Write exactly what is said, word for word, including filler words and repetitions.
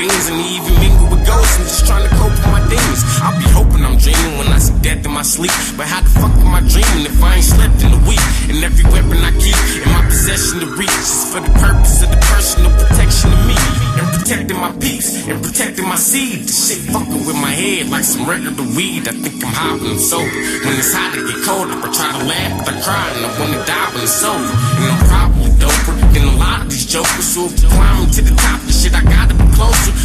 fiends, and even mingle with ghosts. I'm just trying to cope with my demons. I'll be hoping I'm dreaming when I see death in my sleep. But how the fuck am I dreaming if I ain't slept in a week? And every weapon I keep in my possession to reach is for the purpose of the personal protection of me. And protecting my peace, and protecting my seed. This shit fucking with my head like some regular weed. I think I'm high when I'm sober. When it's hot, it get colder. I try to laugh, but I cry, and I wanna die when it's over. And I'm probably doper than a lot of these jokers who are climbing to the top. The shit I gotta be closer.